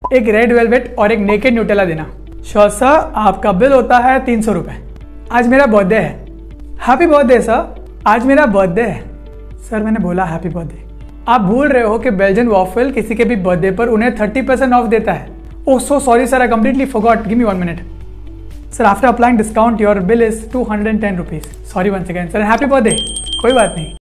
एक red velvet और एक नेकेड न्यूटेला देना। श्योर सर, आपका बिल होता है 300 रुपये। आज मेरा बर्थडे है। हैप्पी बर्थडे सर, आज मेरा बर्थडे है। सर मैंने बोला हैप्पी बर्थडे। आप भूल रहे हो कि बेल्जियन वॉफल किसी के भी बर्थडे पर उन्हें 30% ऑफ देता है। Oh so sorry sir, I completely forgot, give me 1 minute. Sir after applying discount your bill is 210 rupees. Sorry once again sir, happy birthday. कोई बात नहीं।